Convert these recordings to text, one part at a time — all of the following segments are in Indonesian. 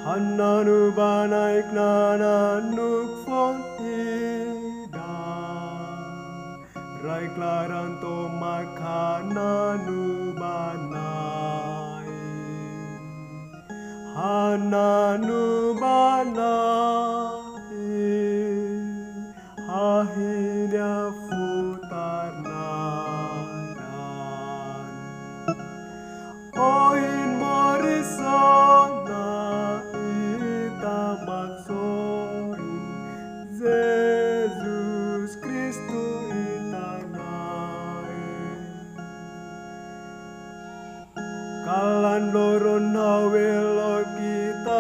Hananu banaik nananuk fon ida Rai klaran to makananu banai Hananu banai Ahinya futar naran Ohin morisona ita maksoin Jesus Kristu ita nae Kalan loron hawelo kita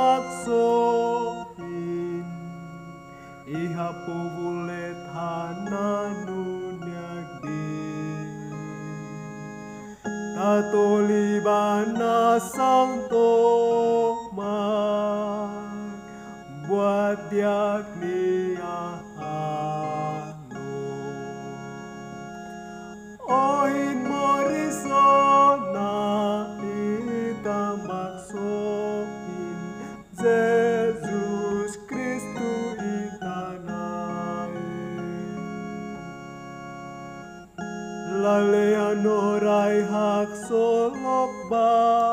maksoin Iha puvulet hananu nyagdi Tatulibana sang tomak buat yakni ahano Ohin morisona ita maksoin Jesus Kristu ita nae Lalean orai hak solok ba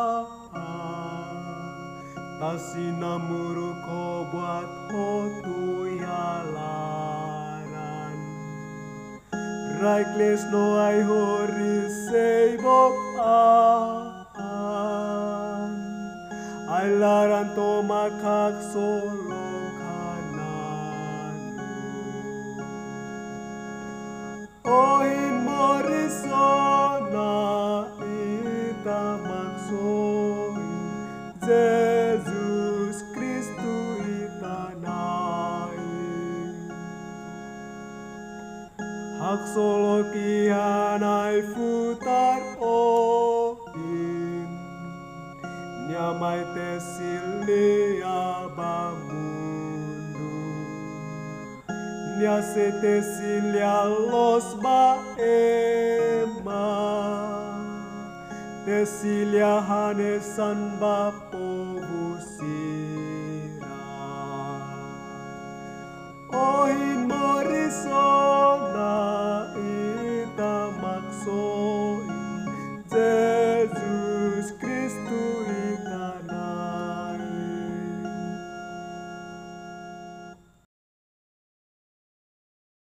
Tasinamuru ko buat hotu yalaran Raikles no ai hori seibok Ai laran to makak solok hananu Ohin morisona ita maksoin Jesus Kristu ita nae Hak solokian ai futar oin Nyamai tesilia bamundu Nya se tesilia los baema Tesilia hanesan bapo busira Ohin morisona ita maksoin Jesus Kristu